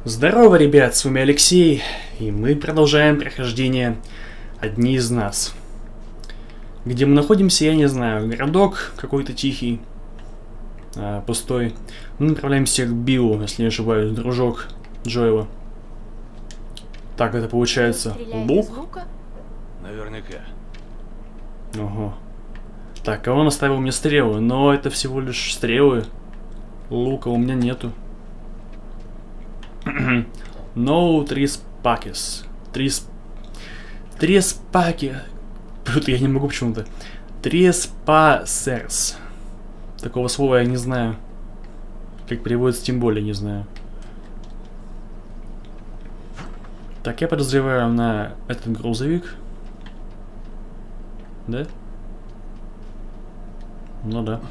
Здорово, ребят, с вами Алексей, и мы продолжаем прохождение «Одни из нас». Где мы находимся, я не знаю, городок какой-то тихий, пустой. Мы направляемся к Биллу, если не ошибаюсь, дружок Джоэла. Так, это получается лук? Наверняка. Ого. Так, а он оставил мне стрелы, но это всего лишь стрелы. Лука у меня нету. No Trispakis. Треспаки. Я не могу почему-то. Треспасерс. Такого слова я не знаю. Как переводится, тем более не знаю. Так, я подозреваю на этот грузовик. Да? Ну да.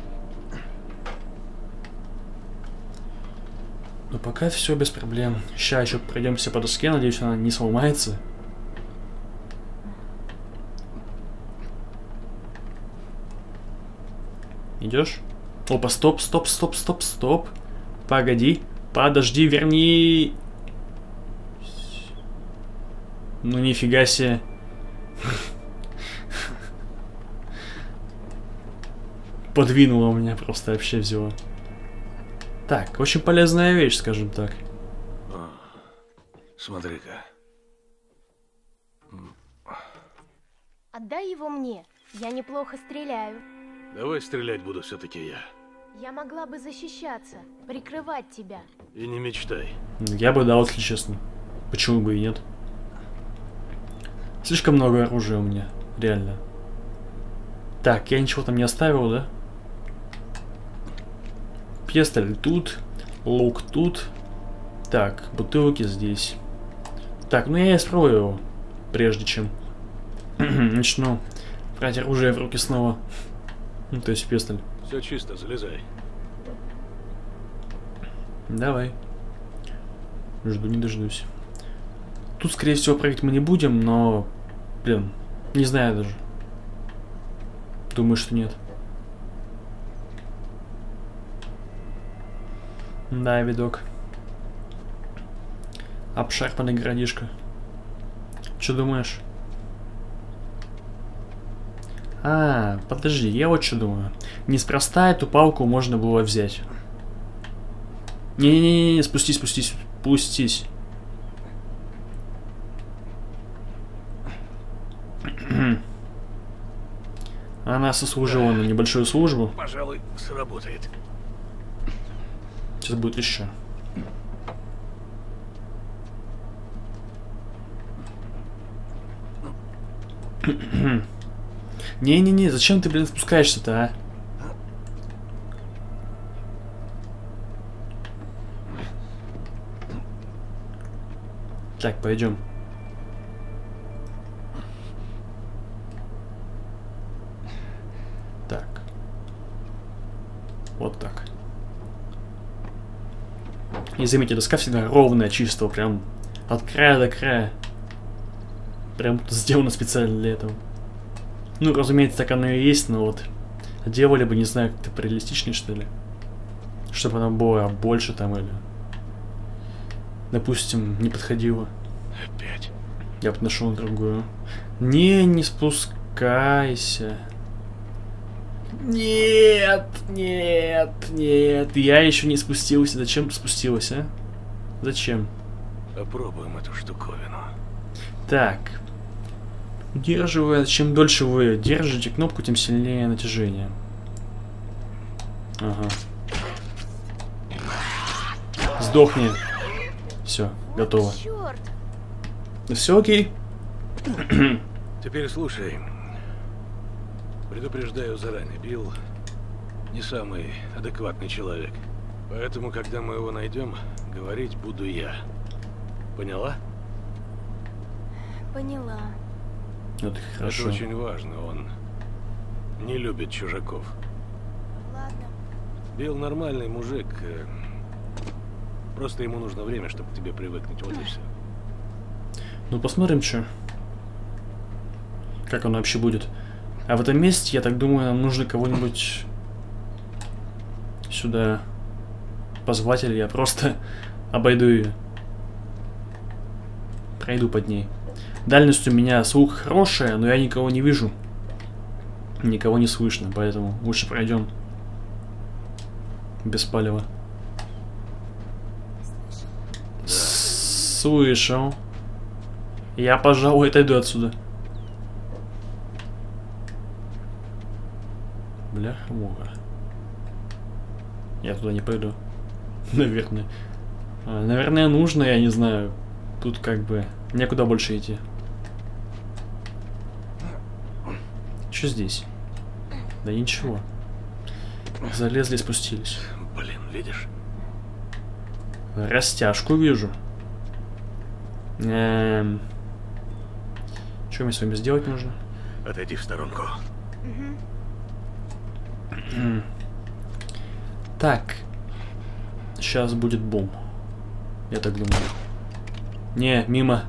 Но пока все без проблем. Сейчас еще пройдемся по доске, надеюсь, она не сломается. Идешь? Опа, стоп. Погоди. Подожди, верни. Ну нифига себе. Подвинуло меня, просто вообще взяло. Так, очень полезная вещь, скажем так. Смотри-ка. Отдай его мне. Я неплохо стреляю. Давай стрелять буду все-таки я. Я могла бы защищаться, прикрывать тебя. И не мечтай. Я бы дал, если честно. Почему бы и нет? Слишком много оружия у меня, реально. Так, я ничего там не оставил, да? Пестоль тут, лук тут. Так, бутылки здесь. Так, ну я испробую его, прежде чем начну брать оружие в руки снова. Ну, то есть пестоль. Все чисто, залезай. Давай. Жду не дождусь. Тут, скорее всего, прыгать мы не будем, но... Блин, не знаю даже. Думаю, что нет. Да, видок. Обшарпанный городишко. Что думаешь? А, подожди, я вот что думаю. Неспроста эту палку можно было взять. Не-не-не, спустись. Она сослужила на небольшую службу. Пожалуй, сработает. Сейчас будет еще. Не-не-не, зачем ты, блин, спускаешься-то, а? Так, пойдем. Так. Вот так. И заметьте, доска всегда ровная, чистая, прям от края до края. Прям сделано специально для этого. Ну, разумеется, так оно и есть, но вот делали бы, не знаю, как-то реалистичнее, что ли. Чтобы оно было больше там или... Допустим, не подходило. Опять. Я бы нашел другую. Не спускайся. Нет. Я еще не спустился. Зачем ты спустилась, а? Зачем? Попробуем эту штуковину. Так. Удерживая. Чем дольше вы держите кнопку, тем сильнее натяжение. Ага. Сдохни. Все, готово. Черт! Все окей. Теперь слушай. Предупреждаю заранее, Билл не самый адекватный человек. Поэтому, когда мы его найдем, говорить буду я. Поняла? Поняла. Вот хорошо. Это очень важно, он не любит чужаков. Ладно. Билл нормальный мужик. Просто ему нужно время, чтобы к тебе привыкнуть. Вот и все. Ну, посмотрим, что. Как оно вообще будет. А в этом месте, я так думаю, нам нужно кого-нибудь сюда позвать, или я просто Обойду ее. Пройду под ней. Дальность у меня слух хорошая, но я никого не вижу. Никого не слышно, поэтому лучше пройдем без палева. Слышал. Я, пожалуй, отойду отсюда. Бляха-муха. Я туда не пойду. Наверное. Наверное, нужно, я не знаю. Тут как бы некуда больше идти. Что здесь? Да ничего. Залезли, спустились. Блин, видишь? Растяжку вижу. Что мне с вами сделать нужно? Отойди в сторонку. Так. Сейчас будет бум. Я так думаю. Не, мимо.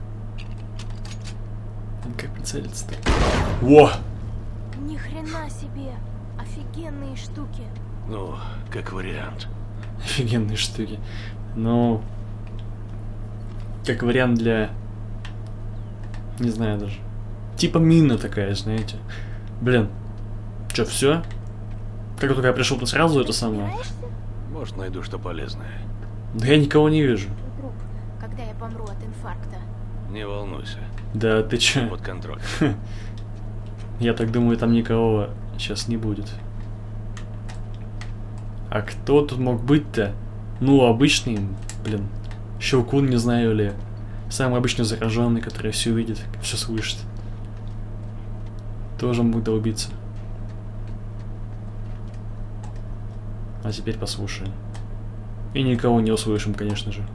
Как прицелиться-то? Во! Ни хрена себе. Офигенные штуки. Ну, как вариант. Офигенные штуки. Ну, как вариант для... Не знаю даже. Типа мина такая, знаете. Блин. Че, все? Как только я пришел, то сразу это самое. Собираешься? Может, найду что полезное. Да я никого не вижу. Вдруг, когда я помру от инфаркта. Не волнуйся. Да ты че? Под контроль. Я так думаю, там никого сейчас не будет. А кто тут мог быть-то? Ну, обычный, блин, Щелкун, не знаю ли. Самый обычный зараженный, который все видит, все слышит. Тоже мог долбиться. А теперь послушаем. И никого не услышим, конечно же.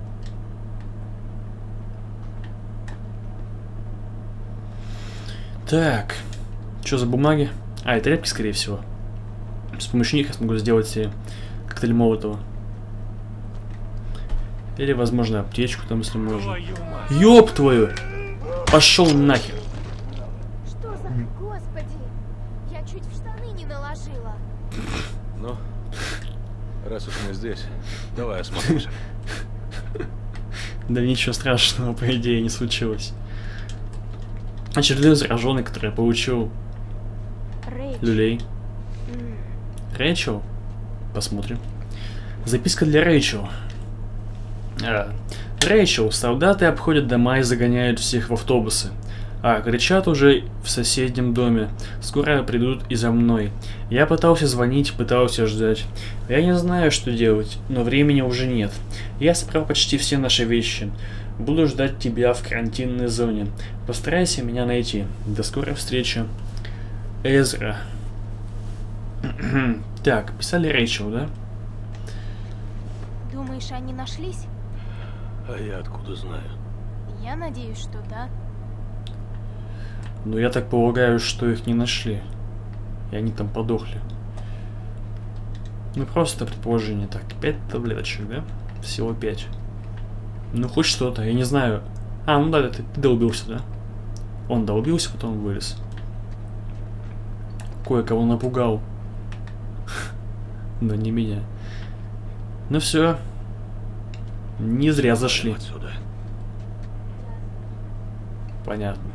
Так. Что за бумаги? А, это тряпки, скорее всего. С помощью них я смогу сделать себе коктейль Молотова. Или, возможно, аптечку там, если можно. Ёб твою! Пошел нахер! Что за... Господи! Я чуть в штаны не наложила. Ну, раз уж мы здесь, давай осмотримся. Да ничего страшного, по идее, не случилось. Очередной зараженный, который я получил Рэйч. люлей. Рэйчел? Посмотрим. Записка для Рэйчел. Рэйчел, солдаты обходят дома и загоняют всех в автобусы. Кричат уже в соседнем доме. Скоро придут и за мной. Я пытался звонить, пытался ждать. Я не знаю, что делать, но времени уже нет. Я собрал почти все наши вещи. Буду ждать тебя в карантинной зоне. Постарайся меня найти. До скорой встречи. Эзра. Так, писали Рэйчел, да? Думаешь, они нашлись? А я откуда знаю? Я надеюсь, что да. Ну, я так полагаю, что их не нашли. И они там подохли. Ну, просто предположение. Так, 5 таблеточек, да? Всего 5. Ну, хоть что-то, я не знаю. Ну да, ты долбился, да? Он долбился, потом вылез. Кое-кого напугал. Да не меня. Ну все. Не зря зашли. Отсюда. Понятно.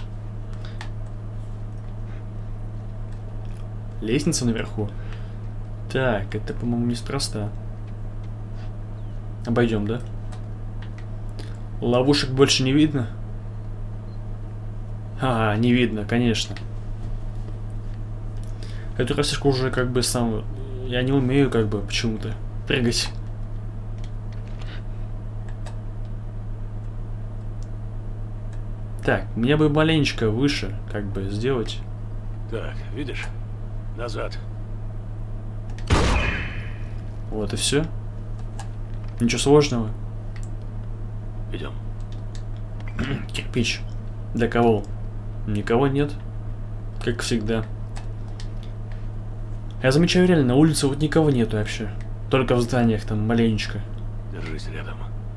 Лестница наверху. Так, это, по-моему, неспроста. Обойдем, да? Ловушек больше не видно? Не видно, конечно. Эту растяжку уже как бы сам... Я не умею как бы почему-то прыгать. Так, мне бы маленечко выше как бы сделать. Так, видишь? Назад. Вот и все. Ничего сложного. Идем. Кирпич. Для кого? Никого нет. Как всегда. Я замечаю реально, на улице вот никого нету вообще. Только в зданиях там маленечко. Держись рядом.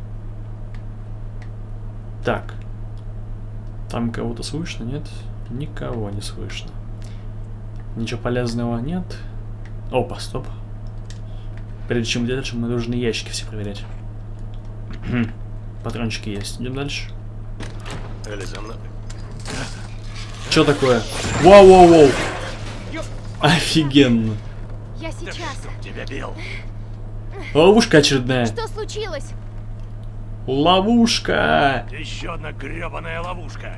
Так. Там кого-то слышно, нет? Никого не слышно. Ничего полезного нет. Опа, стоп. Прежде чем дальше, мы должны ящики все проверять. Патрончики есть. Идем дальше. Элли, за мной. Что такое? Воу-воу-воу. Офигенно. Я сейчас. Тебя бил. Ловушка очередная. Что случилось? Ловушка. Еще одна гребаная ловушка.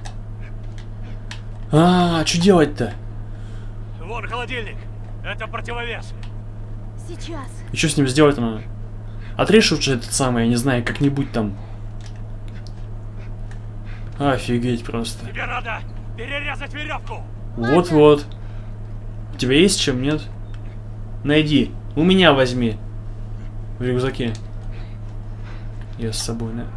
А, что делать-то? Вон холодильник. Это противовес. Сейчас. И что с ним сделать надо? Отрежь уже этот самый, я не знаю, как-нибудь там. Офигеть просто. Тебе надо перерезать веревку. Вот-вот. У тебя есть чем, нет? Найди. У меня возьми. В рюкзаке. Я с собой, да?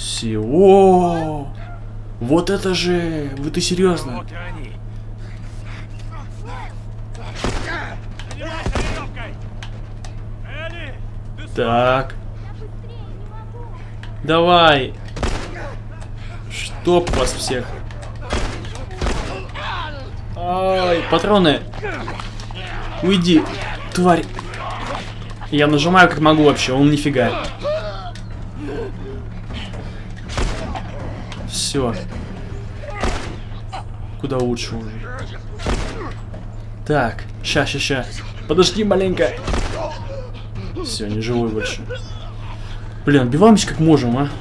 О, вот это же! Вы ты серьезно? Вот и они. Занимайся веревкой. Элли, ты Так, Я быстрее не могу. давай. Чтоб вас всех. Ай, патроны. Уйди, тварь. Я нажимаю как могу вообще, он нифига. Все. Куда лучше уже. Так, ща. Подожди маленько. Все, не живой больше. Блин, отбиваемся как можем, а.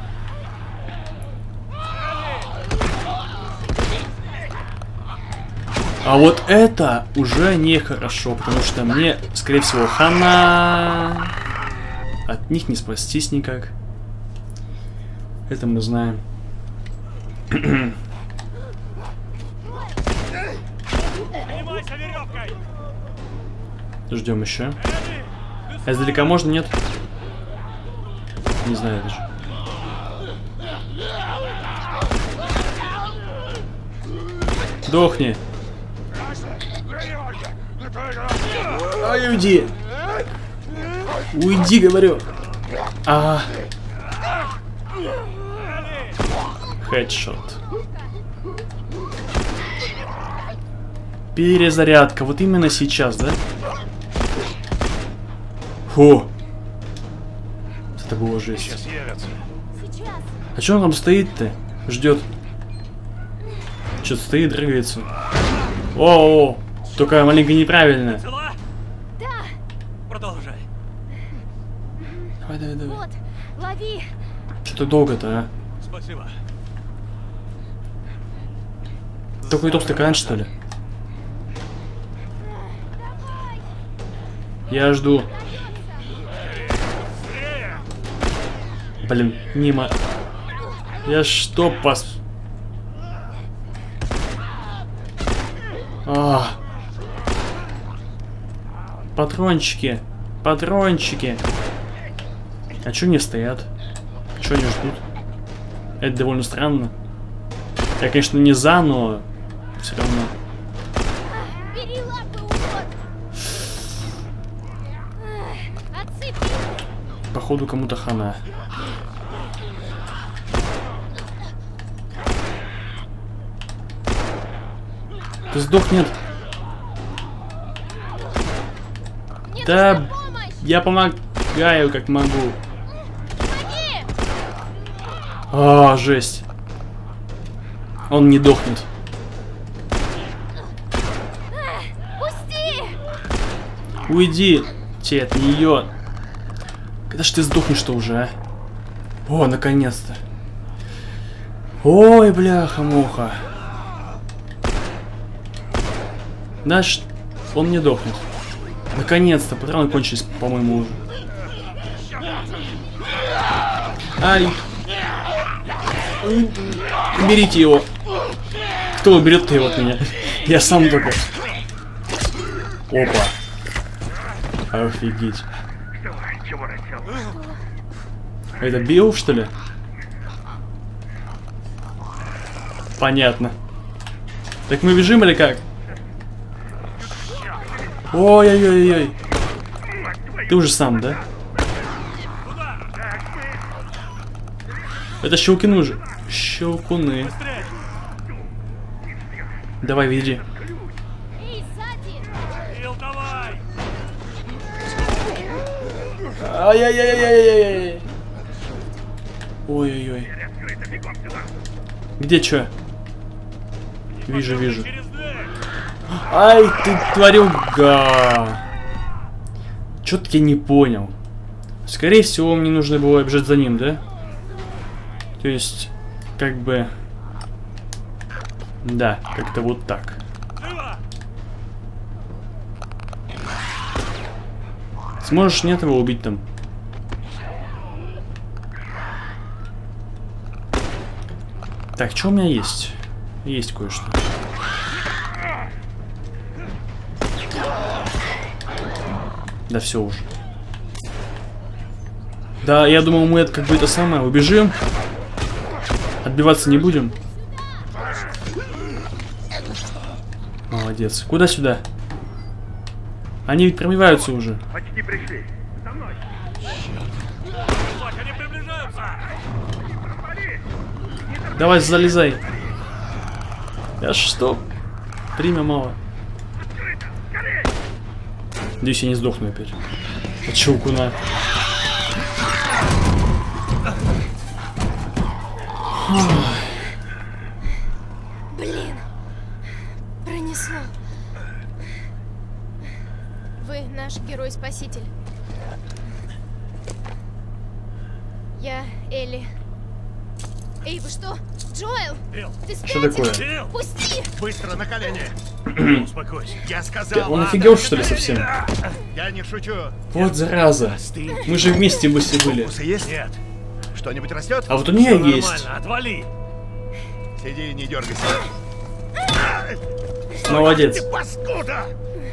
А вот это уже нехорошо, потому что мне, скорее всего, хана. От них не спастись никак. Это мы знаем. занимайся веревкой. Ждем еще. Элли, А издалека можно, нет? Не знаю даже. Дохни. Ай, уйди. Уйди, говорю. А. Хедшот. Перезарядка. Вот именно сейчас, да? Фу. Это было жесть. сейчас явятся. Сейчас. А что он там стоит-то? Ждет. Что-то стоит, дрыгается. О, только маленько неправильно. Цела? Да. Продолжай. Давай. Вот. Лови. Что-то долго-то, а? Спасибо. Такой топ стакан, что ли? Давай. Я жду. Быстрее! Блин, мимо. Я что пас... А. Патрончики. Патрончики. А чё не стоят? Чё не ждут? Это довольно странно. Я, конечно, не за, но все равно. Бери лапы, урод. Отцепи. Походу кому-то хана. Ты сдох, нет? Мне Да, нужна помощь. я помогаю как могу. Помоги. А, жесть. Он не дохнет. Пусти. Уйди, те от нее. Когда ж ты сдохнешь-то уже, а? О, наконец-то. Ой, бляха-муха. Дальше он не дохнет. Наконец-то, патроны кончились, по-моему, уже. Ай. Берите его. Кто уберет его от меня? Я сам только. Опа. Офигеть. Это Билл, что ли? Понятно. Так мы бежим или как? Ой-ой-ой-ой. Ты уже сам, да? Это щелкины уже. Щелкуны. Давай, веди. Эй, сзади. Ил, давай! Ай-яй-яй-яй-яй-яй. Ой-ой-ой. Где чё? Вижу, вижу. Ай, ты тварюга! Чё-то я не понял. Скорее всего, мне нужно было бежать за ним, да? То есть, как бы... Да, как-то вот так. Сможешь нет его убить там? Так, что у меня есть? Есть кое-что. Да все уже. Да, я думал, мы это как бы это самое убежим. Отбиваться не будем. Молодец. Куда сюда? Они ведь пробиваются уже. Почти пришли. За мной. Они приближаются. Давай, залезай. Да что? Время мало. Надеюсь, я не сдохну опять. От щелкуна. Блин. Пронесло. Вы наш герой-спаситель. Я Элли. Эй, вы что? Джоэл! Билл, Ты Что спятил? такое? Билл, Пусти! быстро на колени. Успокойся. Я сказал. Он ладно? офигел, что ли, совсем? Я не шучу. Вот зараза. Мы же вместе бы все были. Укусы есть? Нет. Что-нибудь растет? А вот у меня Всё есть. нормально, отвали. Сиди и не дергайся. Молодец. Ты паскуда!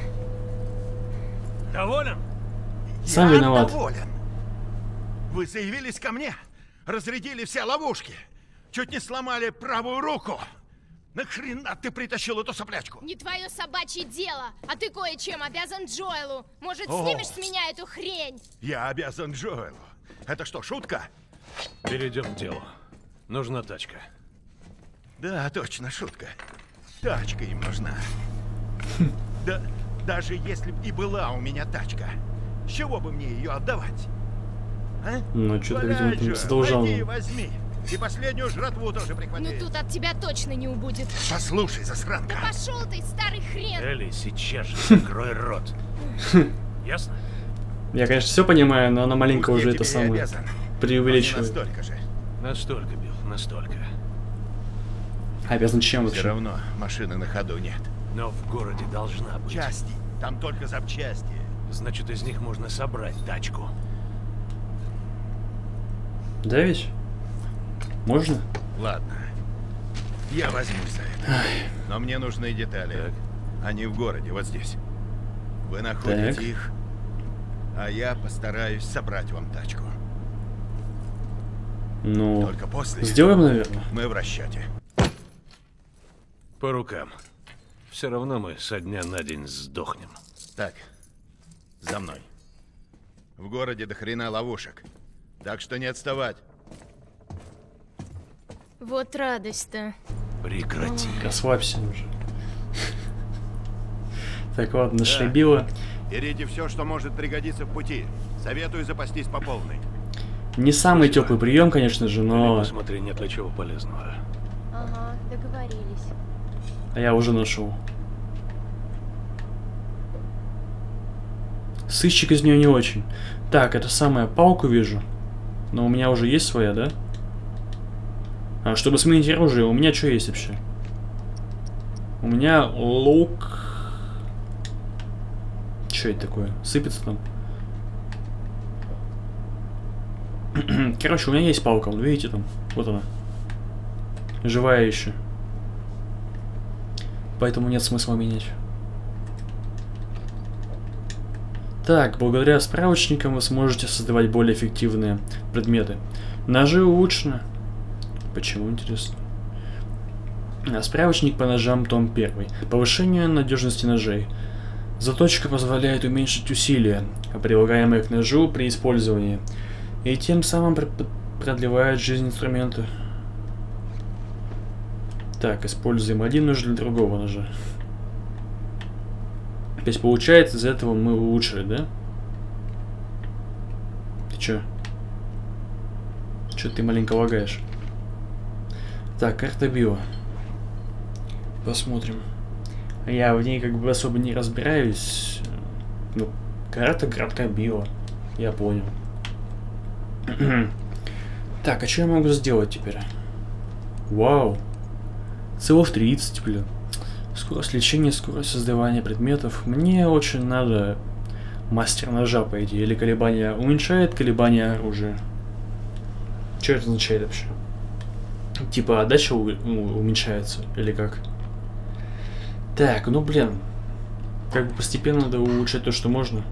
Доволен? Сам Я виноват. доволен. Вы заявились ко мне, разрядили все ловушки, чуть не сломали правую руку. Нахрена ты притащил эту соплячку? Не твое собачье дело, а ты кое-чем обязан Джоэлу. Может, О. снимешь с меня эту хрень? Я обязан Джоэлу. Это что, шутка? Перейдем к делу. Нужна тачка. Да, точно, шутка. Тачка им нужна. Да, даже если б и была у меня тачка, с чего бы мне ее отдавать? А? Ну, что-то, Валяй, видимо, Джоэл, задолжал. пойди, возьми. И последнюю жратву тоже Ну прихвати. тут от тебя точно не убудет. Послушай, засранка. Да пошел ты, старый хрен! Элли, сейчас же закрой рот. Ясно? Я, конечно, все понимаю, но она маленько Пусть уже я это тебе самое обязан, но не преувеличивает. настолько же. Настолько, Билл, настолько. Обязан чем Все вообще? равно машины на ходу нет. Но в городе должна быть. Части. Там только запчасти. Значит, из них можно собрать тачку. Да ведь? Можно? Ладно. Я возьмусь за это. Но мне нужны детали. Так. Они в городе, вот здесь. Вы находите Так. их, а я постараюсь собрать вам тачку. Ну, Только после сделаем, наверное. мы в расчете. По рукам. Все равно мы со дня на день сдохнем. Так, за мной. В городе до хрена ловушек. Так что не отставать. Вот радость-то. Прекрати. Расслабься уже. Так, ладно, нашли Билла. Берите все, что может пригодиться в пути. Советую запастись по полной. Не самый теплый прием, конечно же, Элли, но посмотри, нет ли чего полезного. Ага, договорились. я уже нашел. Сыщик из нее не очень. Так, это самая палку вижу. Но у меня уже есть своя, да? А, чтобы сменить оружие, у меня что есть вообще? У меня лук. Что это такое? Сыпется там. Короче, у меня есть палка, вот видите там. Вот она. Живая еще. Поэтому нет смысла менять. Так, благодаря справочникам вы сможете создавать более эффективные предметы. Ножи улучшены. Почему, интересно? Справочник по ножам, том 1. Повышение надежности ножей. Заточка позволяет уменьшить усилия, прилагаемые к ножу при использовании, и тем самым продлевает жизнь инструмента. Так, используем один нож для другого ножа. То есть получается, из этого мы улучшили, да? Ты чё? Что ты маленько лагаешь? Так, карта био. Посмотрим. Я в ней как бы особо не разбираюсь. Ну, карта био. Я понял. Так, а что я могу сделать теперь? Вау. Целых 30, блин. Скорость лечения, скорость создавания предметов. Мне очень надо мастер ножа, по идее. Или колебания уменьшает колебания оружия. Что это означает вообще? Типа отдача уменьшается? Или как? Так, ну блин. Как бы постепенно надо улучшать то, что можно.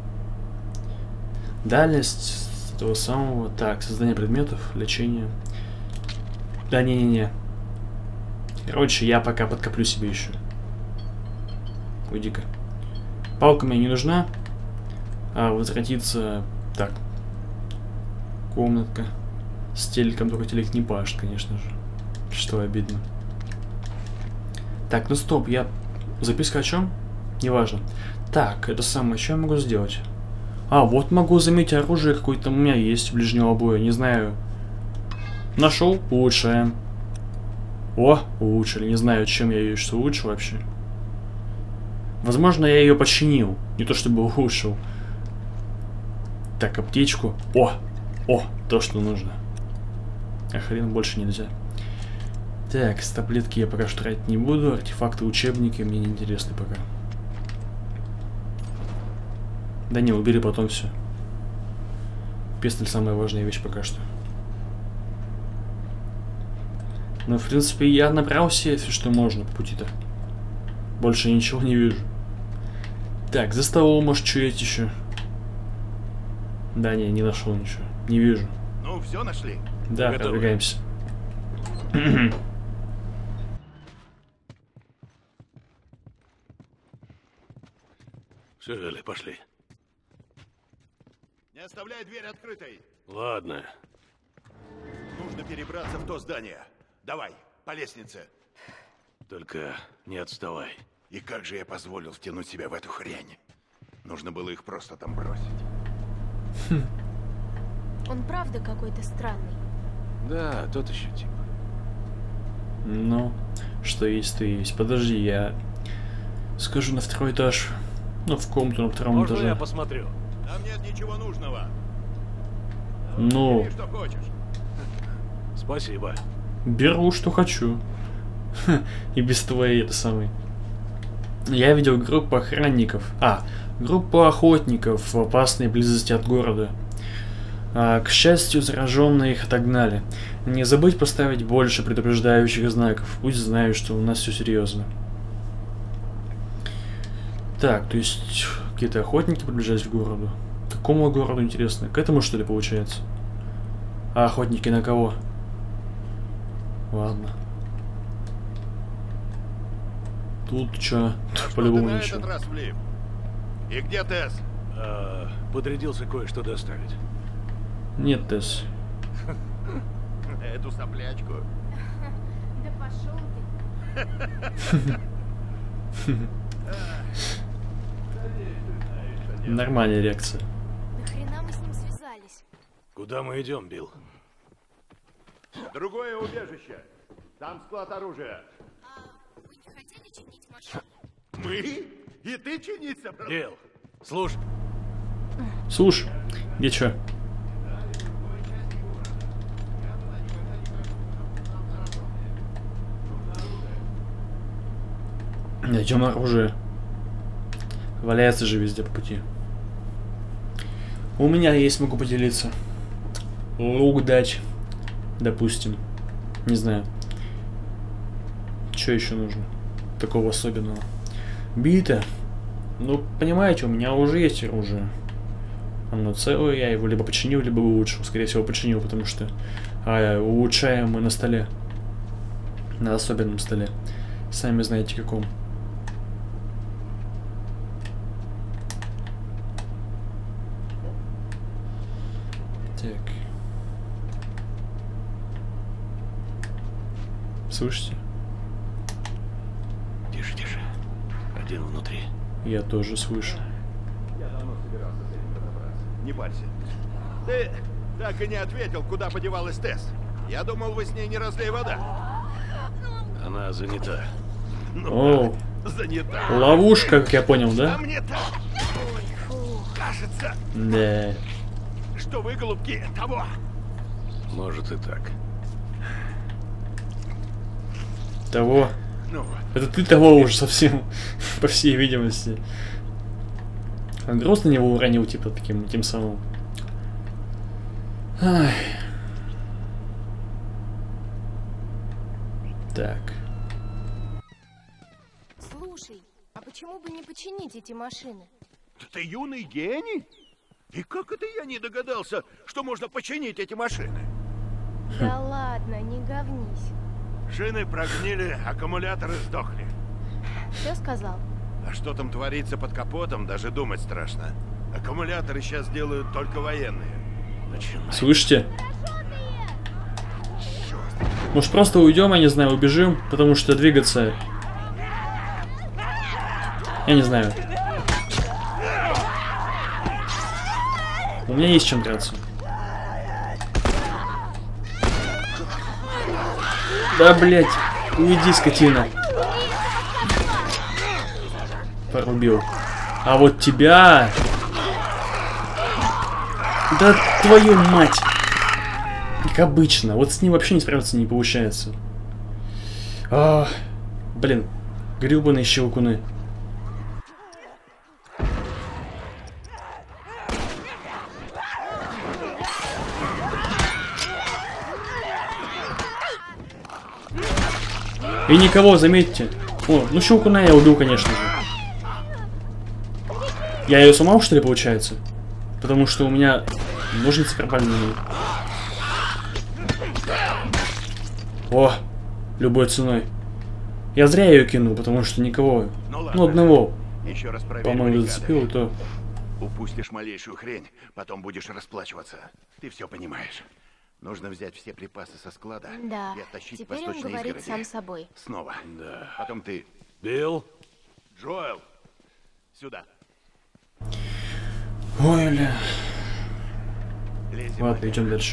Дальность того самого. Так, создание предметов, лечение. Да, не-не-не. Короче, я пока подкоплю себе еще. Уйди-ка. Палка мне не нужна. А возвратиться... Так. Комнатка. С телеком, только телек не пашет, конечно же. Что обидно. Так, ну стоп, я... Записка о чем? Неважно. Так, это самое, что я могу сделать? А, вот могу заметить оружие какое-то у меня есть ближнего боя, не знаю. Нашел? Улучшаем. О, улучшили. Не знаю, чем я ее что улучшил вообще. Возможно, я ее починил. Не то чтобы улучшил. Так, аптечку. О, то, что нужно. А хрен больше нельзя. Так, с таблетки я пока что тратить не буду. Артефакты, учебники мне не интересны пока. Да не, убери потом все. Пестель самая важная вещь пока что. Ну, в принципе, я набрался, если что можно по пути-то. Больше ничего не вижу. Так, за столом, может, что есть еще? Да, не нашел ничего. Не вижу. Ну, все нашли? Да, продвигаемся. Все, Элли, пошли. Не оставляй дверь открытой. Ладно. Нужно перебраться в то здание. Давай, по лестнице. Только не отставай. И как же я позволил втянуть себя в эту хрень? Нужно было их просто там бросить. Он правда какой-то странный. Да, тот еще тип. Ну, что есть, то есть. Подожди, я скажу на второй этаж. Ну, в комнату на втором Можно этаже. я посмотрю? Там нет ничего нужного. Ну, Бери, что хочешь. Спасибо. беру, что хочу. И без твоей, это самый. Я видел группу охранников. Группу охотников в опасной близости от города. К счастью, зараженные их отогнали. Не забудь поставить больше предупреждающих знаков. Пусть знают, что у нас все серьезно. Так, то есть какие-то охотники приближались к городу. К какому городу, интересно? К этому, что ли, получается? А охотники на кого? Ладно. Тут что? По-любому на ничего. этот раз влип? И где Тесс? Подрядился кое-что доставить. Нет, Тесс. Эту соплячку. Да пошел ты. Нормальная реакция. Нахрена мы с ним связались? Куда мы идем, Билл? Другое убежище. Там склад оружия. Вы не хотели чинить машину? Мы? И ты чинить собрался? Билл, слушай. Слушай, где чё? Найдем оружие. Валяется же везде по пути. У меня есть, могу поделиться. Лук дать. Допустим. Не знаю. Что еще нужно? Такого особенного. Бита. Ну, понимаете, у меня уже есть оружие. Оно целое, я его либо починил, либо улучшил. Скорее всего, починил, потому что улучшаем мы на столе. На особенном столе. Сами знаете, каком. Так. Слышите? Тише, тише. Один внутри. Я тоже слышу. Я давно собирался с этим разобраться. Не парься. Ты Так и не ответил, куда подевалась Тесс. Я думал, вы с ней не разлей вода. Она занята. О, Занята. ловушка, как я понял, А да? мне так кажется, Да. что вы, голубки, того. Может и так. Того. Ну вот. Это ты того уже совсем, по всей видимости. А груз на него уронил, типа, тем самым. Ай. Так. Слушай, а почему бы не починить эти машины? Ты юный гений? И как это я не догадался, что можно починить эти машины? Да ладно, не говнись. Шины прогнили, аккумуляторы сдохли. Все сказал? А что там творится под капотом, даже думать страшно. Аккумуляторы сейчас делают только военные. Начинай. Слышите? Может, просто уйдем, я не знаю, убежим, потому что двигаться... Я не знаю. У меня есть чем драться. Да, блять, уйди, скотина. Порубил. А вот тебя... Да твою мать! Как обычно. Вот с ним вообще не справиться не получается. Блин. Гребаные щелкуны. И никого, заметьте. О, ну щелкуна я убил, конечно же. Я ее сломал, что ли, получается? Потому что у меня ножницы пропали на ней. О, любой ценой. Я зря ее кинул, потому что никого. Ну, одного. Еще раз проверь По-моему, баррикады. зацепил, то... Упустишь малейшую хрень, потом будешь расплачиваться. Ты все понимаешь. Нужно взять все припасы со склада Да, и оттащить по теперь он сточной говорит изгороди. сам собой. Снова. Да. Потом ты... Билл? Джоэл! Сюда. Ой, бля. Лезем. Ладно, идем дальше.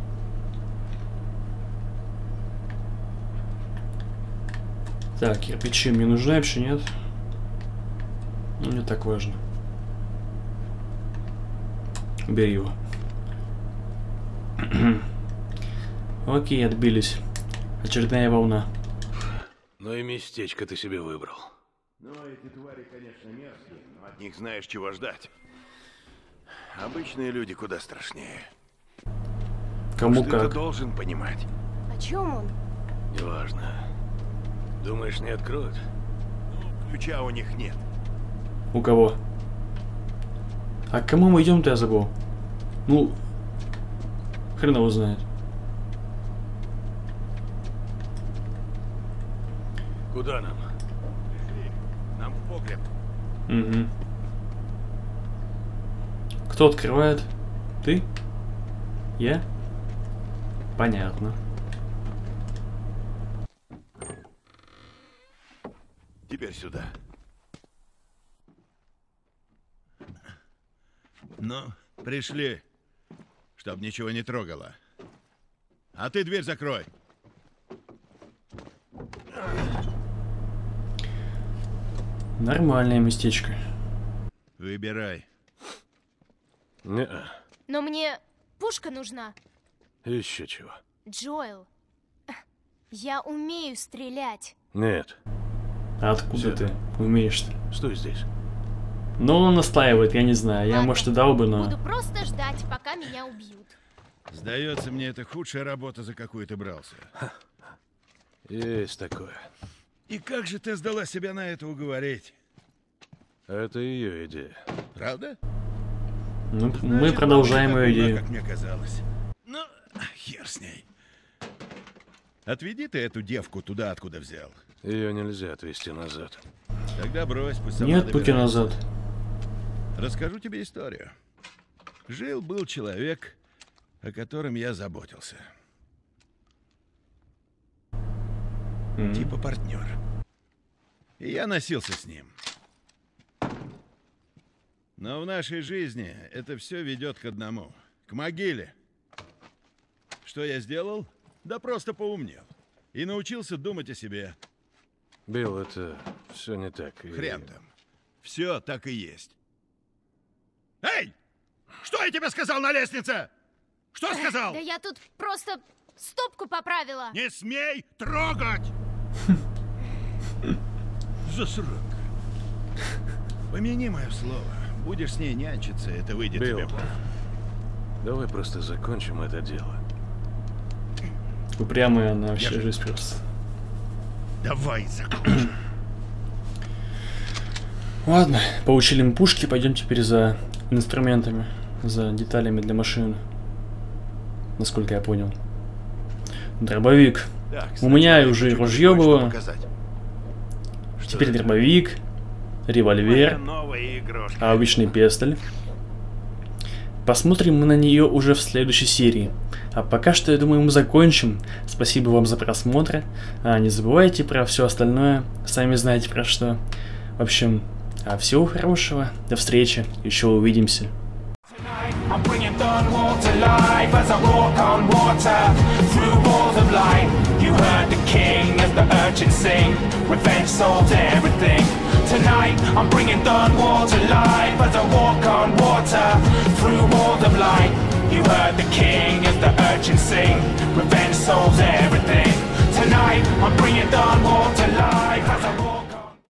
Так, кирпичи мне нужны вообще, нет? Ну, не так важно. Убери его. Окей, отбились. Очередная волна. Ну и местечко ты себе выбрал. Ну, эти твари, конечно, мерзкие, но от них знаешь, чего ждать. Обычные люди куда страшнее. Кому Может, ты это как. должен понимать. О чем он? Неважно. Думаешь, не откроют? Ключа у них нет. У кого? А к кому мы идем-то, я забыл. Ну, хрен его знает. Куда нам? Нам в погреб. Угу. Кто открывает? Ты? Я? Понятно. Теперь сюда. Ну, пришли. Чтоб ничего не трогало. А ты дверь закрой. Нормальное местечко. Выбирай. Не-а. Но мне пушка нужна. Еще чего. Джоэл, я умею стрелять. Нет. А откуда Всё. ты умеешь-то? Стой здесь. Ну, он настаивает, я не знаю. Я, Ладно, может, и дал бы, но... Буду просто ждать, пока меня убьют. Сдается мне, это худшая работа, за какую ты брался. Есть такое. И как же ты сдала себя на это уговорить? Это ее идея. Правда? Ну, мы Значит, продолжаем мама ее не так умна, идею. как мне казалось. Ну, хер с ней. Отведи ты эту девку туда, откуда взял. Ее нельзя отвезти назад. Тогда брось, пусть сама Нет пути добирается. назад. Расскажу тебе историю. Жил-был человек, о котором я заботился. Типа партнер. И я носился с ним. Но в нашей жизни это все ведет к одному. К могиле. Что я сделал? Да просто поумнел. И научился думать о себе. Билл, это все не так. Хрен там. Все так и есть. Эй! Что я тебе сказал на лестнице? Что сказал? Да я тут просто стопку поправила. Не смей трогать! Засранка. Помяни мое слово. Будешь с ней нянчиться, это выйдет Билл, тебе плохо. давай просто закончим это дело. Упрямая она вообще жизнь просто. Давай закончим. Ладно, получили мы пушки, пойдем теперь за инструментами, за деталями для машин. Насколько я понял. Дробовик. Так, У меня сначала уже я хочу ружье кое-что было. показать. Теперь это? дробовик, Моя револьвер, новая игрушка. обычный пистоль. Посмотрим мы на нее уже в следующей серии. А пока что, я думаю, мы закончим. Спасибо вам за просмотр. Не забывайте про все остальное. Сами знаете про что. В общем, всего хорошего. До встречи. Еще увидимся. I'm bringing Dunwall to life as I walk on water through walls of light. You heard the king as the urchins sing. Revenge solves everything. Tonight I'm bringing Dunwall to life as I walk on water through walls of light. You heard the king as the urchins sing. Revenge solves everything. Tonight I'm bringing Dunwall to life as I